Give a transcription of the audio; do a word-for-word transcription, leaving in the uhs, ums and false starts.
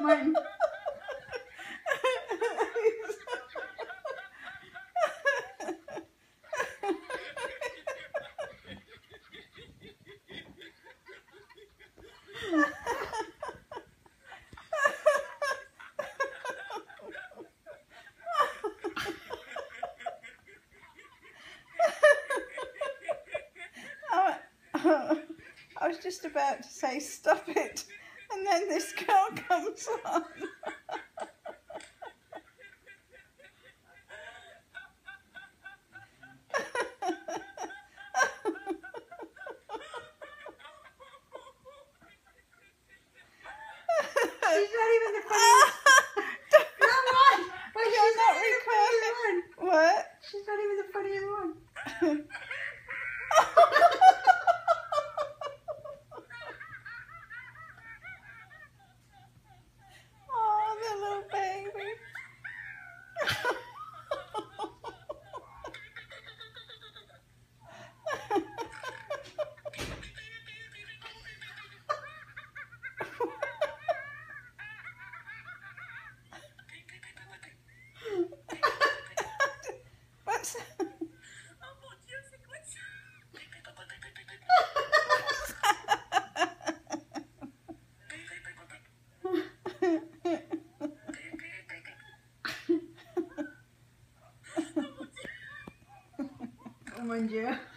mine. I was just about to say stop it, and then this girl comes on. She's not even the funniest. Come on! Well, You're she's not not even the recording. funniest one. What? She's not even the funniest one. Oh, the little baby. What's Oh mon Dieu.